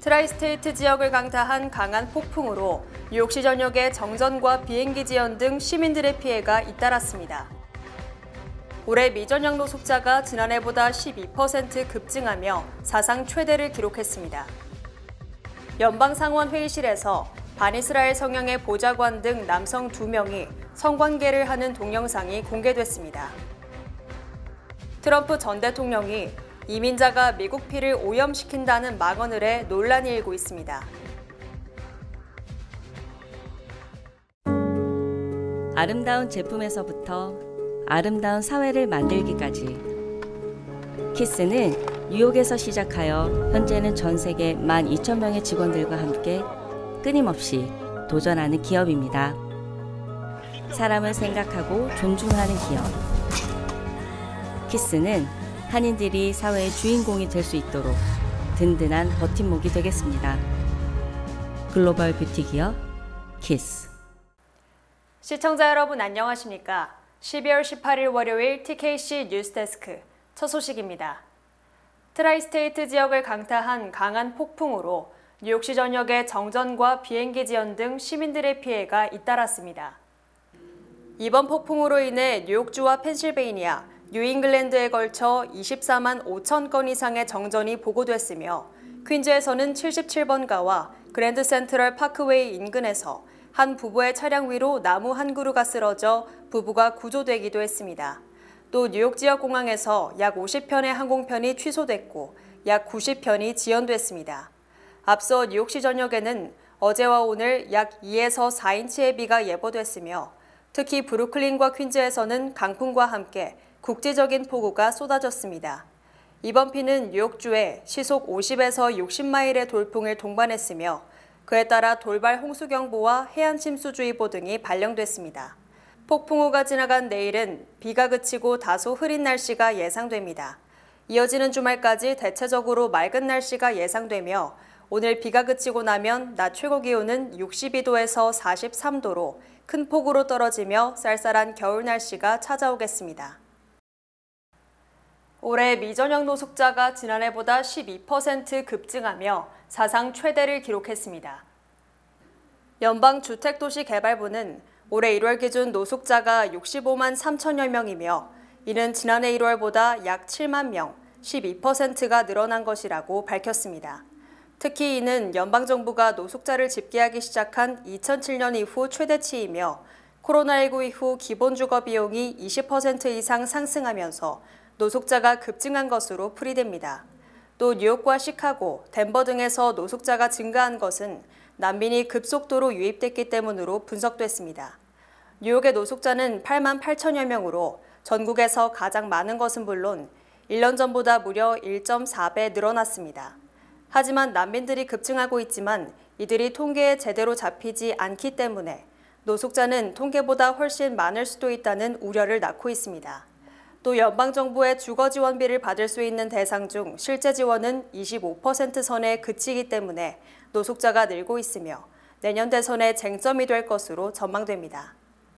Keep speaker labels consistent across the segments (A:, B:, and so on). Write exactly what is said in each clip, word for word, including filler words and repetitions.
A: 트라이스테이트 지역을 강타한 강한 폭풍으로 뉴욕시 전역에 정전과 비행기 지연 등 시민들의 피해가 잇따랐습니다. 올해 미전역 노숙자가 지난해보다 십이 퍼센트 급증하며 사상 최대를 기록했습니다. 연방상원회의실에서 반이스라엘 성향의 보좌관 등 남성 두 명이 성관계를 하는 동영상이 공개됐습니다. 트럼프 전 대통령이 이민자가 미국 피를 오염시킨다는 망언을 해 논란이 일고 있습니다.
B: 아름다운 제품에서부터 아름다운 사회를 만들기까지 키스는 뉴욕에서 시작하여 현재는 전 세계 만 이천 명의 직원들과 함께 끊임없이 도전하는 기업입니다. 사람을 생각하고 존중하는 기업. 키스는 한인들이 사회의 주인공이 될 수 있도록 든든한 버팀목이 되겠습니다. 글로벌 뷰티 기업 키스.
A: 시청자 여러분 안녕하십니까? 십이월 십팔일 월요일 티케이씨 뉴스데스크 첫 소식입니다. 트라이스테이트 지역을 강타한 강한 폭풍으로 뉴욕시 전역에 정전과 비행기 지연 등 시민들의 피해가 잇따랐습니다. 이번 폭풍으로 인해 뉴욕주와 펜실베이니아, 뉴잉글랜드에 걸쳐 이십사만 오천 건 이상의 정전이 보고됐으며 퀸즈에서는 칠십칠 번가와 그랜드 센트럴 파크웨이 인근에서 한 부부의 차량 위로 나무 한 그루가 쓰러져 부부가 구조되기도 했습니다. 또 뉴욕 지역 공항에서 약 오십 편의 항공편이 취소됐고 약 구십 편이 지연됐습니다. 앞서 뉴욕시 전역에는 어제와 오늘 약 이에서 사 인치의 비가 예보됐으며 특히 브루클린과 퀸즈에서는 강풍과 함께 국지적인 폭우가 쏟아졌습니다. 이번 비는 뉴욕주에 시속 오십에서 육십 마일의 돌풍을 동반했으며 그에 따라 돌발 홍수경보와 해안침수주의보 등이 발령됐습니다. 폭풍우가 지나간 내일은 비가 그치고 다소 흐린 날씨가 예상됩니다. 이어지는 주말까지 대체적으로 맑은 날씨가 예상되며 오늘 비가 그치고 나면 낮 최고 기온은 육십이 도에서 사십삼 도로 큰 폭우로 떨어지며 쌀쌀한 겨울 날씨가 찾아오겠습니다. 올해 미전역 노숙자가 지난해보다 십이 퍼센트 급증하며 사상 최대를 기록했습니다. 연방주택도시개발부는 올해 일월 기준 노숙자가 육십오만 삼천여 명이며 이는 지난해 일월보다 약 칠만 명, 십이 퍼센트가 늘어난 것이라고 밝혔습니다. 특히 이는 연방정부가 노숙자를 집계하기 시작한 이천칠 년 이후 최대치이며 코로나십구 이후 기본주거 비용이 이십 퍼센트 이상 상승하면서 노숙자가 급증한 것으로 풀이됩니다. 또 뉴욕과 시카고, 덴버 등에서 노숙자가 증가한 것은 난민이 급속도로 유입됐기 때문으로 분석됐습니다. 뉴욕의 노숙자는 팔만 팔천여 명으로 전국에서 가장 많은 것은 물론 일 년 전보다 무려 일 점 사 배 늘어났습니다. 하지만 난민들이 급증하고 있지만 이들이 통계에 제대로 잡히지 않기 때문에 노숙자는 통계보다 훨씬 많을 수도 있다는 우려를 낳고 있습니다. 또 연방정부의 주거지원비를 받을 수 있는 대상 중 실제 지원은 이십오 퍼센트 선에 그치기 때문에 노숙자가 늘고 있으며 내년 대선의 쟁점이 될 것으로 전망됩니다.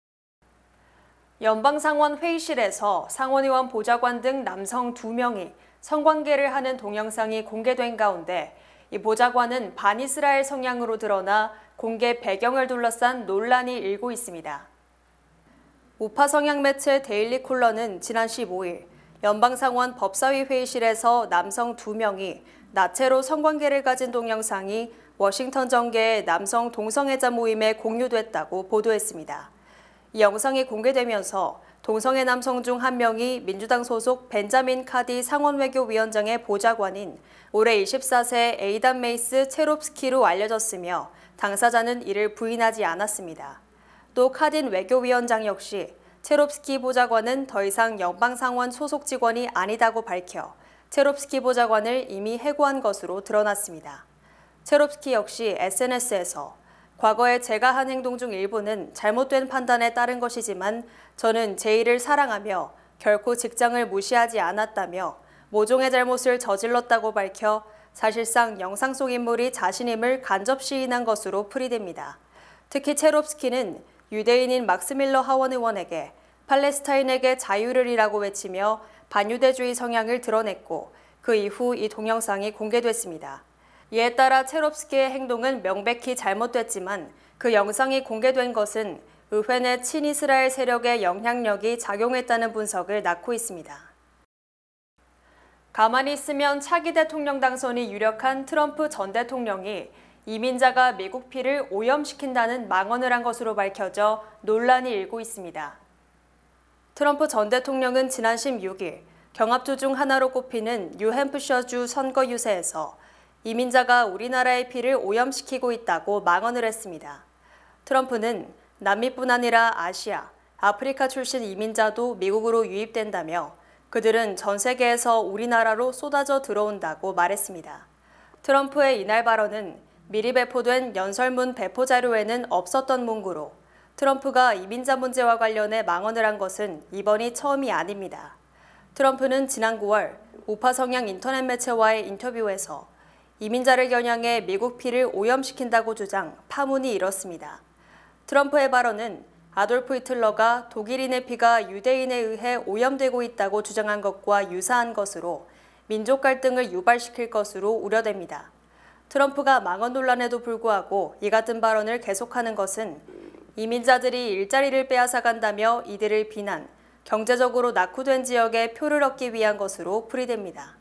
A: 연방상원 회의실에서 상원의원 보좌관 등 남성 두 명이 성관계를 하는 동영상이 공개된 가운데 이 보좌관은 반이스라엘 성향으로 드러나 공개 배경을 둘러싼 논란이 일고 있습니다. 우파 성향 매체 데일리 콜러는 지난 십오일 연방상원 법사위 회의실에서 남성 두 명이 나체로 성관계를 가진 동영상이 워싱턴 정계의 남성 동성애자 모임에 공유됐다고 보도했습니다. 이 영상이 공개되면서 동성애 남성 중 한 명이 민주당 소속 벤자민 카디 상원외교위원장의 보좌관인 올해 이십사 세 에이단 메이스 체롭스키로 알려졌으며 당사자는 이를 부인하지 않았습니다. 또 카딘 외교위원장 역시 체롭스키 보좌관은 더 이상 연방상원 소속 직원이 아니다고 밝혀 체롭스키 보좌관을 이미 해고한 것으로 드러났습니다. 체롭스키 역시 에스엔에스에서 과거에 제가 한 행동 중 일부는 잘못된 판단에 따른 것이지만 저는 제 일을 사랑하며 결코 직장을 무시하지 않았다며 모종의 잘못을 저질렀다고 밝혀 사실상 영상 속 인물이 자신임을 간접 시인한 것으로 풀이됩니다. 특히 체롭스키는 유대인인 막스 밀러 하원 의원에게 팔레스타인에게 자유를이라고 외치며 반유대주의 성향을 드러냈고 그 이후 이 동영상이 공개됐습니다. 이에 따라 체롭스키의 행동은 명백히 잘못됐지만 그 영상이 공개된 것은 의회 내 친이스라엘 세력의 영향력이 작용했다는 분석을 낳고 있습니다. 가만히 있으면 차기 대통령 당선이 유력한 트럼프 전 대통령이 이민자가 미국 피를 오염시킨다는 망언을 한 것으로 밝혀져 논란이 일고 있습니다. 트럼프 전 대통령은 지난 십육 일 경합주 중 하나로 꼽히는 뉴햄프셔주 선거 유세에서 이민자가 우리나라의 피를 오염시키고 있다고 망언을 했습니다. 트럼프는 남미뿐 아니라 아시아, 아프리카 출신 이민자도 미국으로 유입된다며 그들은 전 세계에서 우리나라로 쏟아져 들어온다고 말했습니다. 트럼프의 이날 발언은 미리 배포된 연설문 배포 자료에는 없었던 문구로 트럼프가 이민자 문제와 관련해 망언을 한 것은 이번이 처음이 아닙니다. 트럼프는 지난 구월 우파 성향 인터넷 매체와의 인터뷰에서 이민자를 겨냥해 미국 피를 오염시킨다고 주장, 파문이 일었습니다. 트럼프의 발언은 아돌프 히틀러가 독일인의 피가 유대인에 의해 오염되고 있다고 주장한 것과 유사한 것으로 민족 갈등을 유발시킬 것으로 우려됩니다. 트럼프가 망언 논란에도 불구하고 이 같은 발언을 계속하는 것은 이민자들이 일자리를 빼앗아간다며 이들을 비난, 경제적으로 낙후된 지역에 표를 얻기 위한 것으로 풀이됩니다.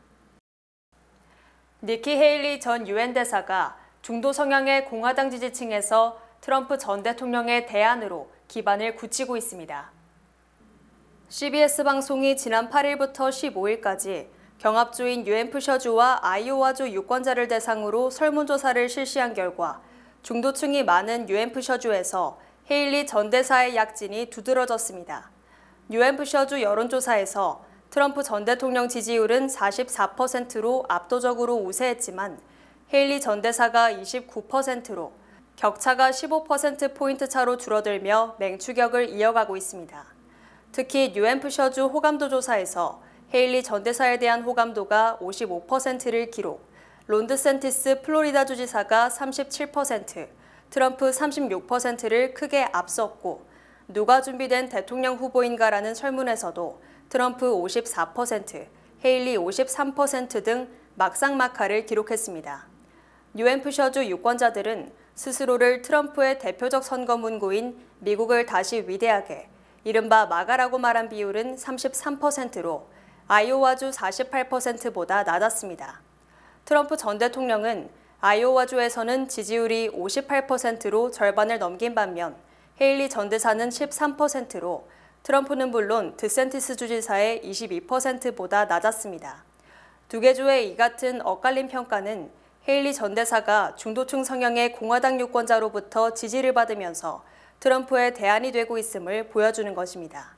A: 니키 헤일리 전 유엔 대사가 중도 성향의 공화당 지지층에서 트럼프 전 대통령의 대안으로 기반을 굳히고 있습니다. 씨비에스 방송이 지난 팔 일부터 십오 일까지 경합주인 뉴햄프셔주와 아이오와주 유권자를 대상으로 설문조사를 실시한 결과 중도층이 많은 뉴햄프셔주에서 헤일리 전 대사의 약진이 두드러졌습니다. 뉴햄프셔주 여론조사에서 트럼프 전 대통령 지지율은 사십사 퍼센트로 압도적으로 우세했지만 헤일리 전 대사가 이십구 퍼센트로 격차가 십오 퍼센트포인트 차로 줄어들며 맹추격을 이어가고 있습니다. 특히 뉴햄프셔주 호감도 조사에서 헤일리 전 대사에 대한 호감도가 오십오 퍼센트를 기록, 론 드샌티스 플로리다 주지사가 삼십칠 퍼센트, 트럼프 삼십육 퍼센트를 크게 앞섰고 누가 준비된 대통령 후보인가라는 설문에서도 트럼프 오십사 퍼센트, 헤일리 오십삼 퍼센트 등 막상막하를 기록했습니다. 뉴햄프셔주 유권자들은 스스로를 트럼프의 대표적 선거 문구인 미국을 다시 위대하게, 이른바 마가라고 말한 비율은 삼십삼 퍼센트로 아이오와주 사십팔 퍼센트보다 낮았습니다. 트럼프 전 대통령은 아이오와주에서는 지지율이 오십팔 퍼센트로 절반을 넘긴 반면 헤일리 전 대사는 십삼 퍼센트로 트럼프는 물론 드샌티스 주지사의 이십이 퍼센트보다 낮았습니다. 두 개 주의 이 같은 엇갈린 평가는 헤일리 전 대사가 중도층 성향의 공화당 유권자로부터 지지를 받으면서 트럼프의 대안이 되고 있음을 보여주는 것입니다.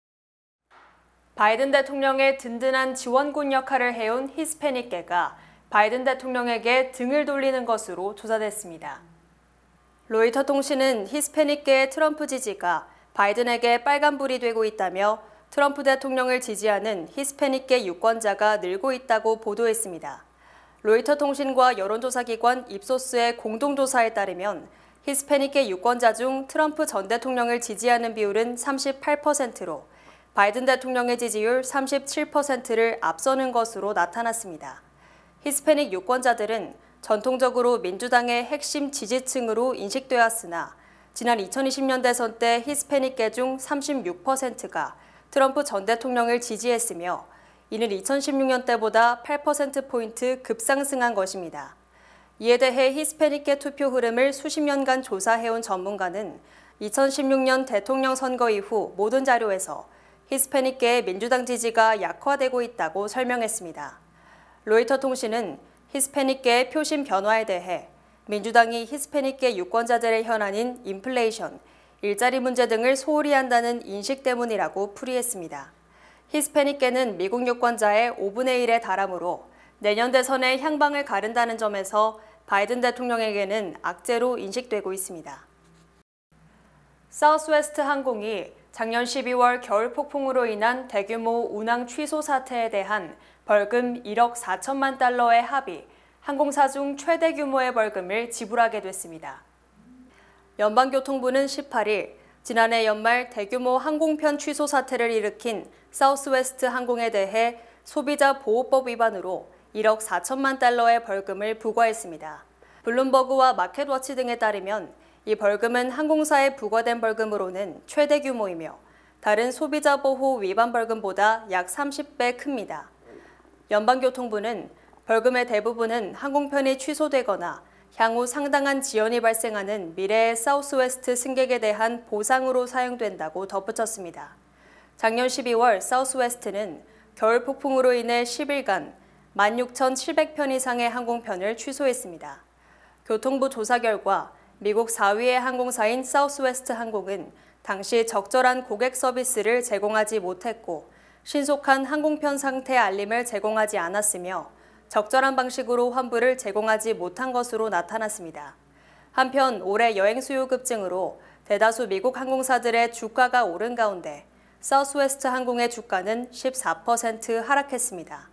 A: 바이든 대통령의 든든한 지원군 역할을 해온 히스패닉계가 바이든 대통령에게 등을 돌리는 것으로 조사됐습니다. 로이터 통신은 히스패닉계의 트럼프 지지가 바이든에게 빨간불이 되고 있다며 트럼프 대통령을 지지하는 히스패닉계 유권자가 늘고 있다고 보도했습니다. 로이터 통신과 여론조사기관 입소스의 공동조사에 따르면 히스패닉계 유권자 중 트럼프 전 대통령을 지지하는 비율은 삼십팔 퍼센트로 바이든 대통령의 지지율 삼십칠 퍼센트를 앞서는 것으로 나타났습니다. 히스패닉 유권자들은 전통적으로 민주당의 핵심 지지층으로 인식되었으나 지난 이천이십 년 대선 때 히스패닉계 중 삼십육 퍼센트가 트럼프 전 대통령을 지지했으며 이는 이천십육 년 때보다 팔 퍼센트포인트 급상승한 것입니다. 이에 대해 히스패닉계 투표 흐름을 수십 년간 조사해온 전문가는 이천십육 년 대통령 선거 이후 모든 자료에서 히스패닉계의 민주당 지지가 약화되고 있다고 설명했습니다. 로이터 통신은 히스패닉계의 표심 변화에 대해 민주당이 히스패닉계 유권자들의 현안인 인플레이션, 일자리 문제 등을 소홀히 한다는 인식 때문이라고 풀이했습니다. 히스패닉계는 미국 유권자의 오분의 일에 달하므로 내년 대선의 향방을 가른다는 점에서 바이든 대통령에게는 악재로 인식되고 있습니다. 사우스웨스트 항공이 작년 십이월 겨울 폭풍으로 인한 대규모 운항 취소 사태에 대한 벌금 일억 사천만 달러의 합의, 항공사 중 최대 규모의 벌금을 지불하게 됐습니다. 연방교통부는 십팔 일 지난해 연말 대규모 항공편 취소 사태를 일으킨 사우스웨스트 항공에 대해 소비자 보호법 위반으로 일억 사천만 달러의 벌금을 부과했습니다. 블룸버그와 마켓워치 등에 따르면 이 벌금은 항공사에 부과된 벌금으로는 최대 규모이며 다른 소비자 보호 위반 벌금보다 약 삼십 배 큽니다. 연방교통부는 벌금의 대부분은 항공편이 취소되거나 향후 상당한 지연이 발생하는 미래의 사우스웨스트 승객에 대한 보상으로 사용된다고 덧붙였습니다. 작년 십이월 사우스웨스트는 겨울 폭풍으로 인해 십 일간 만 육천칠백 편 이상의 항공편을 취소했습니다. 교통부 조사 결과 미국 사 위의 항공사인 사우스웨스트 항공은 당시 적절한 고객 서비스를 제공하지 못했고 신속한 항공편 상태 알림을 제공하지 않았으며 적절한 방식으로 환불을 제공하지 못한 것으로 나타났습니다. 한편 올해 여행 수요 급증으로 대다수 미국 항공사들의 주가가 오른 가운데 사우스웨스트 항공의 주가는 십사 퍼센트 하락했습니다.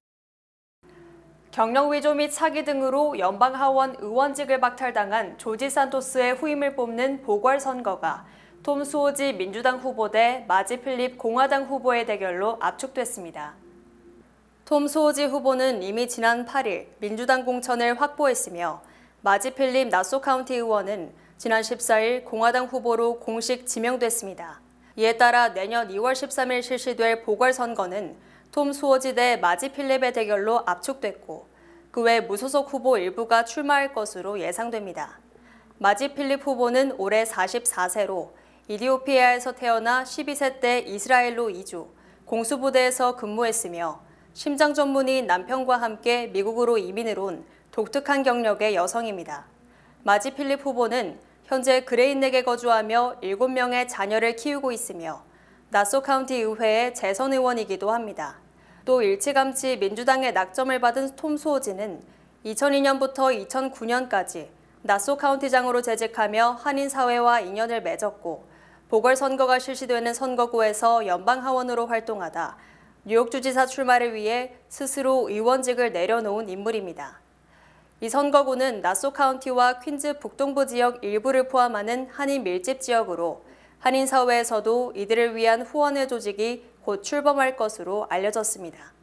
A: 경력 위조 및 사기 등으로 연방하원 의원직을 박탈당한 조지 산토스의 후임을 뽑는 보궐선거가 톰 수오지 민주당 후보 대 마지 필립 공화당 후보의 대결로 압축됐습니다. 톰 수오지 후보는 이미 지난 팔 일 민주당 공천을 확보했으며 마지 필립 나소 카운티 의원은 지난 십사 일 공화당 후보로 공식 지명됐습니다. 이에 따라 내년 이월 십삼일 실시될 보궐선거는 톰 수오지 대 마지 필립의 대결로 압축됐고 그 외 무소속 후보 일부가 출마할 것으로 예상됩니다. 마지 필립 후보는 올해 사십사 세로 이디오피아에서 태어나 십이 세 때 이스라엘로 이주, 공수부대에서 근무했으며 심장 전문의 남편과 함께 미국으로 이민을 온 독특한 경력의 여성입니다. 마지 필립 후보는 현재 그레인넥에 거주하며 일곱 명의 자녀를 키우고 있으며 나소 카운티 의회의 재선 의원이기도 합니다. 또 일찌감치 민주당의 낙점을 받은 톰 수오지는 이천이 년부터 이천구 년까지 나소 카운티장으로 재직하며 한인 사회와 인연을 맺었고 보궐선거가 실시되는 선거구에서 연방하원으로 활동하다 뉴욕주지사 출마를 위해 스스로 의원직을 내려놓은 인물입니다. 이 선거구는 나소 카운티와 퀸즈 북동부 지역 일부를 포함하는 한인 밀집 지역으로 한인 사회에서도 이들을 위한 후원회 조직이 곧 출범할 것으로 알려졌습니다.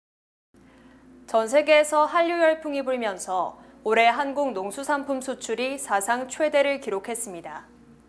A: 전 세계에서 한류 열풍이 불면서 올해 한국 농수산품 수출이 사상 최대를 기록했습니다.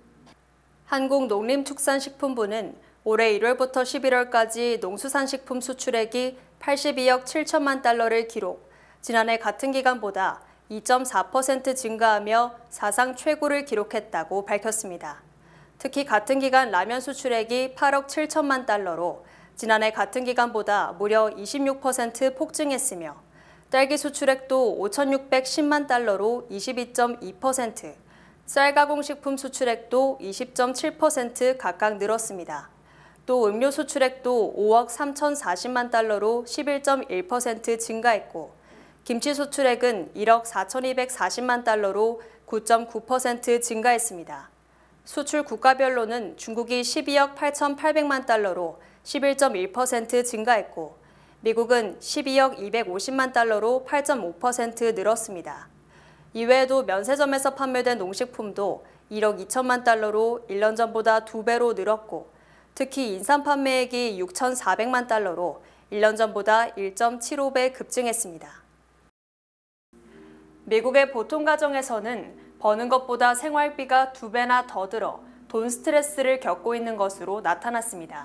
A: 한국농림축산식품부는 올해 일월부터 십일월까지 농수산식품 수출액이 팔십이억 칠천만 달러를 기록, 지난해 같은 기간보다 이 점 사 퍼센트 증가하며 사상 최고를 기록했다고 밝혔습니다. 특히 같은 기간 라면 수출액이 팔억 칠천만 달러로 지난해 같은 기간보다 무려 이십육 퍼센트 폭증했으며 딸기 수출액도 오천육백십만 달러로 이십이 점 이 퍼센트, 쌀 가공식품 수출액도 이십 점 칠 퍼센트 각각 늘었습니다. 또 음료 수출액도 오억 삼천사십만 달러로 십일 점 일 퍼센트 증가했고 김치 수출액은 일억 사천이백사십만 달러로 구 점 구 퍼센트 증가했습니다. 수출 국가별로는 중국이 십이억 팔천팔백만 달러로 십일 점 일 퍼센트 증가했고 미국은 십이억 이백오십만 달러로 팔 점 오 퍼센트 늘었습니다. 이외에도 면세점에서 판매된 농식품도 일억 이천만 달러로 일 년 전보다 두 배로 늘었고 특히 인삼 판매액이 육천사백만 달러로 일 년 전보다 일 점 칠오 배 급증했습니다. 미국의 보통 가정에서는 버는 것보다 생활비가 두 배나 더 들어 돈 스트레스를 겪고 있는 것으로 나타났습니다.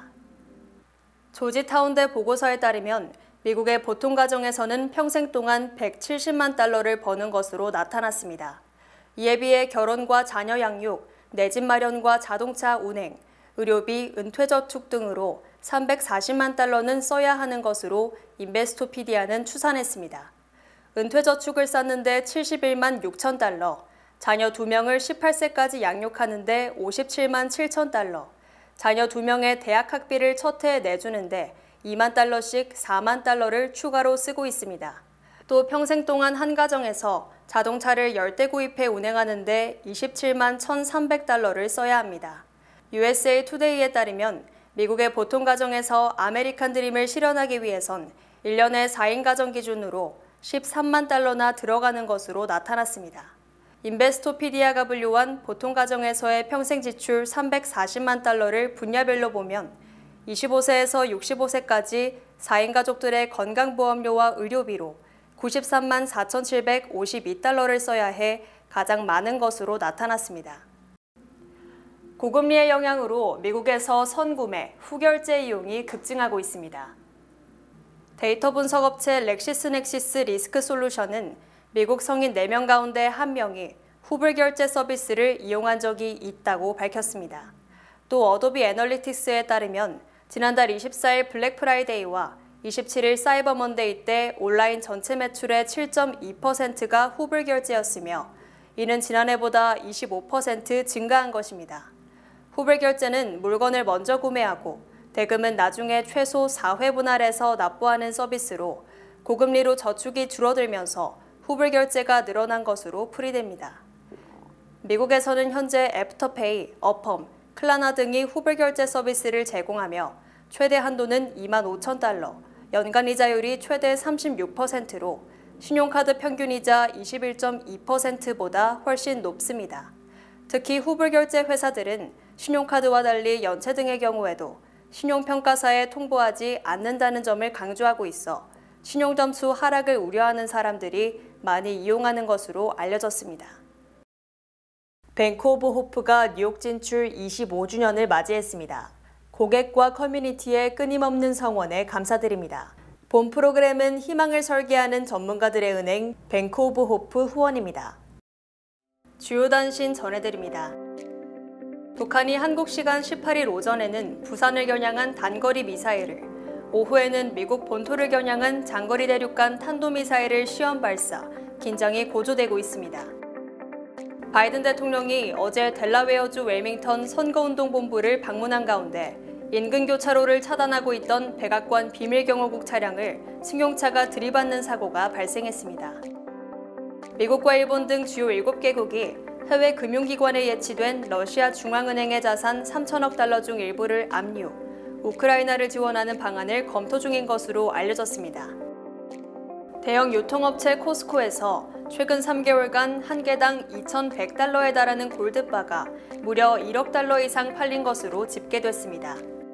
A: 조지타운대 보고서에 따르면 미국의 보통 가정에서는 평생 동안 백칠십만 달러를 버는 것으로 나타났습니다. 이에 비해 결혼과 자녀 양육, 내 집 마련과 자동차 운행, 의료비, 은퇴저축 등으로 삼백사십만 달러는 써야 하는 것으로 인베스토피디아는 추산했습니다. 은퇴저축을 쌓는데 칠십일만 육천 달러, 자녀 두 명을 십팔 세까지 양육하는데 오십칠만 칠천 달러, 자녀 두 명의 대학 학비를 첫 해에 내주는데 이만 달러씩 사만 달러를 추가로 쓰고 있습니다. 또 평생 동안 한 가정에서 자동차를 열 대 구입해 운행하는데 이십칠만 천삼백 달러를 써야 합니다. 유에스에이 투데이에 따르면 미국의 보통 가정에서 아메리칸 드림을 실현하기 위해선 일 년에 사 인 가정 기준으로 십삼만 달러나 들어가는 것으로 나타났습니다. 인베스토피디아가 분류한 보통 가정에서의 평생 지출 삼백사십만 달러를 분야별로 보면 이십오 세에서 육십오 세까지 사 인 가족들의 건강보험료와 의료비로 구십삼만 사천칠백오십이 달러를 써야 해 가장 많은 것으로 나타났습니다. 고금리의 영향으로 미국에서 선구매, 후결제 이용이 급증하고 있습니다. 데이터 분석업체 렉시스넥시스 리스크솔루션은 미국 성인 네 명 가운데 한 명이 후불결제 서비스를 이용한 적이 있다고 밝혔습니다. 또 어도비 애널리틱스에 따르면 지난달 이십사일 블랙 프라이데이와 이십칠일 사이버 먼데이 때 온라인 전체 매출의 칠 점 이 퍼센트가 후불결제였으며 이는 지난해보다 이십오 퍼센트 증가한 것입니다. 후불결제는 물건을 먼저 구매하고 대금은 나중에 최소 사 회 분할해서 납부하는 서비스로 고금리로 저축이 줄어들면서 후불결제가 늘어난 것으로 풀이됩니다. 미국에서는 현재 애프터페이, 어펌, 클라나 등이 후불결제 서비스를 제공하며 최대 한도는 이만 오천 달러, 연간 이자율이 최대 삼십육 퍼센트로 신용카드 평균이자 이십일 점 이 퍼센트보다 훨씬 높습니다. 특히 후불결제 회사들은 신용카드와 달리 연체 등의 경우에도 신용평가사에 통보하지 않는다는 점을 강조하고 있어 신용점수 하락을 우려하는 사람들이 많이 이용하는 것으로 알려졌습니다. 뱅크 오브 호프가 뉴욕 진출 이십오 주년을 맞이했습니다. 고객과 커뮤니티의 끊임없는 성원에 감사드립니다. 본 프로그램은 희망을 설계하는 전문가들의 은행 뱅크 오브 호프 후원입니다. 주요 단신 전해드립니다. 북한이 한국 시간 십팔일 오전에는 부산을 겨냥한 단거리 미사일을, 오후에는 미국 본토를 겨냥한 장거리 대륙간 탄도미사일을 시험 발사, 긴장이 고조되고 있습니다. 바이든 대통령이 어제 델라웨어주 웰밍턴 선거운동본부를 방문한 가운데 인근 교차로를 차단하고 있던 백악관 비밀경호국 차량을 승용차가 들이받는 사고가 발생했습니다. 미국과 일본 등 주요 일곱 개국이 해외 금융기관에 예치된 러시아 중앙은행의 자산 삼천억 달러 중 일부를 압류, 우크라이나를 지원하는 방안을 검토 중인 것으로 알려졌습니다. 대형 유통업체 코스코에서 최근 삼 개월간 한 개당 이천백 달러에 달하는 골드바가 무려 일억 달러 이상 팔린 것으로 집계됐습니다.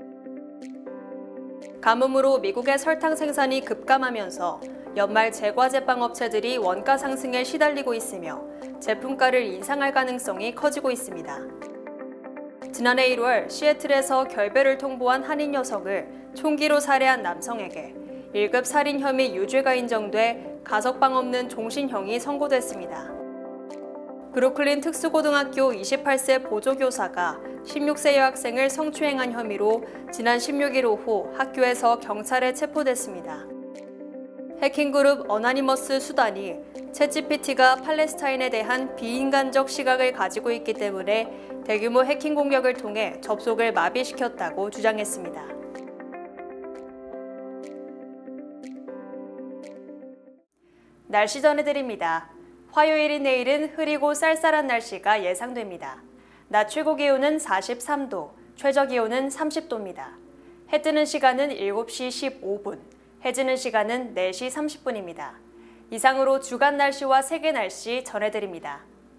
A: 가뭄으로 미국의 설탕 생산이 급감하면서 연말 제과제빵 업체들이 원가 상승에 시달리고 있으며 제품가를 인상할 가능성이 커지고 있습니다. 지난해 일월 시애틀에서 결배를 통보한 한인 여성을 총기로 살해한 남성에게 일 급 살인 혐의 유죄가 인정돼 가석방 없는 종신형이 선고됐습니다. 브루클린 특수고등학교 이십팔 세 보조교사가 십육 세 여학생을 성추행한 혐의로 지난 십육일 오후 학교에서 경찰에 체포됐습니다. 해킹그룹 어나니머스 수단이 챗지피티가 팔레스타인에 대한 비인간적 시각을 가지고 있기 때문에 대규모 해킹 공격을 통해 접속을 마비시켰다고 주장했습니다. 날씨 전해드립니다. 화요일인 내일은 흐리고 쌀쌀한 날씨가 예상됩니다. 낮 최고 기온은 사십삼 도, 최저 기온은 삼십 도입니다. 해 뜨는 시간은 일곱 시 십오 분, 해 지는 시간은 네 시 삼십 분입니다. 이상으로 주간 날씨와 세계 날씨 전해드립니다.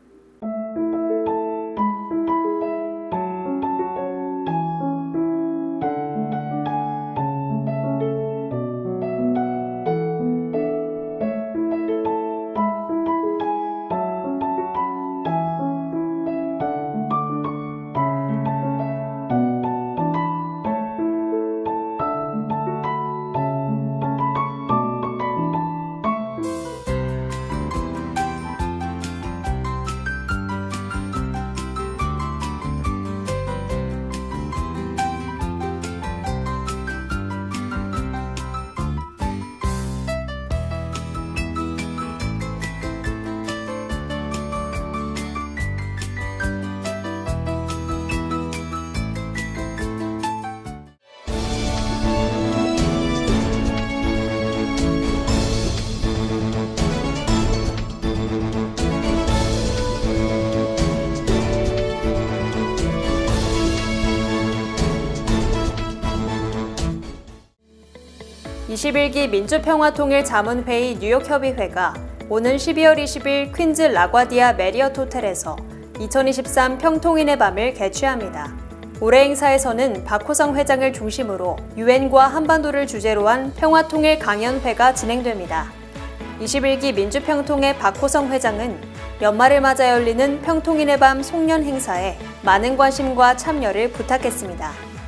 A: 이십일 기 민주평화통일자문회의 뉴욕협의회가 오는 십이월 이십일 퀸즈 라과디아 메리어트 호텔에서 이천이십삼 평통인의 밤을 개최합니다. 올해 행사에서는 박호성 회장을 중심으로 유엔과 한반도를 주제로 한 평화통일 강연회가 진행됩니다. 이십일 기 민주평통의 박호성 회장은 연말을 맞아 열리는 평통인의 밤 송년 행사에 많은 관심과 참여를 부탁했습니다.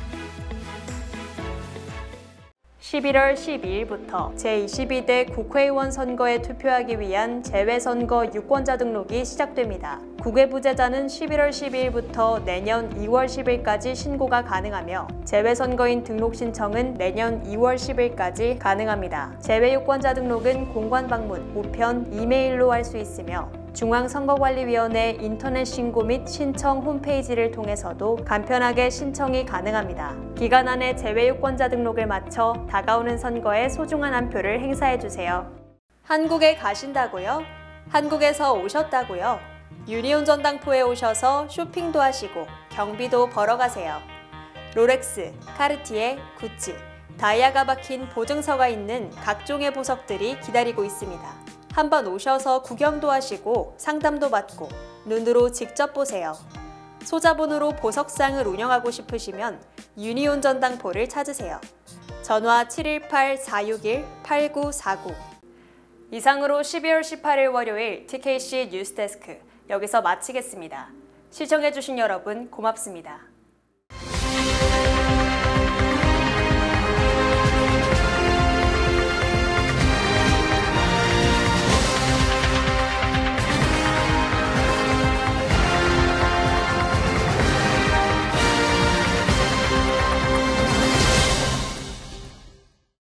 A: 십일월 십이일부터 제이십이 대 국회의원 선거에 투표하기 위한 재외선거 유권자 등록이 시작됩니다. 국외부재자는 십일월 십이일부터 내년 이월 십일까지 신고가 가능하며 재외선거인 등록 신청은 내년 이월 십일까지 가능합니다. 재외유권자 등록은 공관 방문, 우편, 이메일로 할 수 있으며 중앙선거관리위원회 인터넷 신고 및 신청 홈페이지를 통해서도 간편하게 신청이 가능합니다. 기간 안에 재외유권자 등록을 마쳐 다가오는 선거에 소중한 한 표를 행사해주세요. 한국에 가신다고요? 한국에서 오셨다고요? 유니온 전당포에 오셔서 쇼핑도 하시고 경비도 벌어가세요. 롤렉스, 카르티에, 구찌, 다이아가 박힌 보증서가 있는 각종의 보석들이 기다리고 있습니다. 한번 오셔서 구경도 하시고 상담도 받고 눈으로 직접 보세요. 소자본으로 보석상을 운영하고 싶으시면 유니온 전당포를 찾으세요. 전화 칠일팔 사육일 팔구사구. 이상으로 십이월 십팔일 월요일 티케이씨 뉴스데스크 여기서 마치겠습니다. 시청해주신 여러분 고맙습니다.